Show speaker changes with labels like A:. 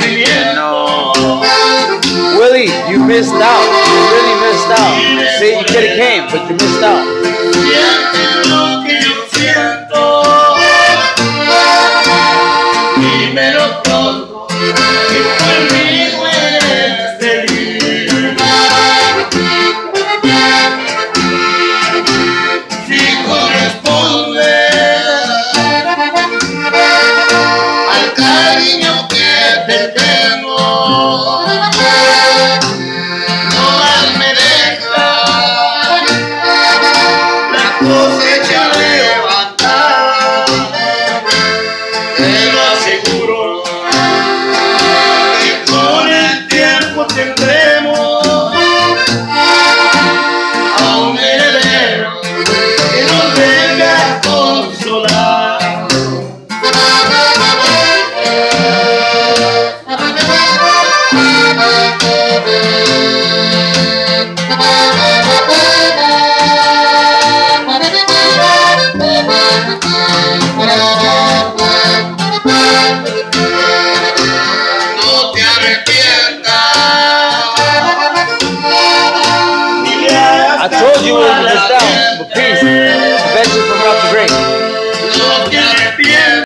A: No.
B: Willie, you missed out. You really missed out. See, you could have came, but you missed out.
A: Siente lo que yo siento. Dímelo pronto, que conmigo eres feliz. Si corresponde al cariño que te tengo, no me dejas la cosecha levantar. Te lo aseguro que con el tiempo tendremos a un heredero que nos venga a consolar. No te arrepientas, ni le hagas
B: I told you
A: caso
B: we
A: a
B: missed
A: la
B: out. But peace. Adventure from Route to Great.
A: No te arrepientas.